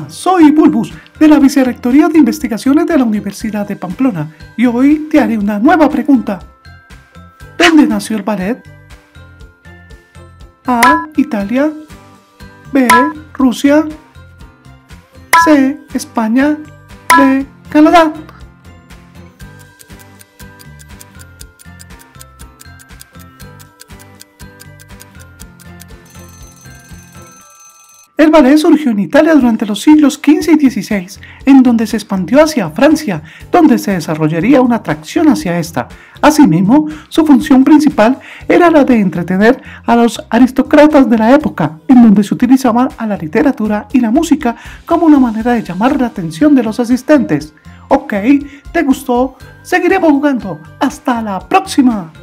Hola, soy Bulbus de la Vicerrectoría de Investigaciones de la Universidad de Pamplona y hoy te haré una nueva pregunta. ¿Dónde nació el ballet? A. Italia. B. Rusia. C. España. D. Canadá. El ballet surgió en Italia durante los siglos XV y XVI, en donde se expandió hacia Francia, donde se desarrollaría una atracción hacia esta. Asimismo, su función principal era la de entretener a los aristócratas de la época, en donde se utilizaba a la literatura y la música como una manera de llamar la atención de los asistentes. Ok, ¿te gustó? Seguiremos jugando. ¡Hasta la próxima!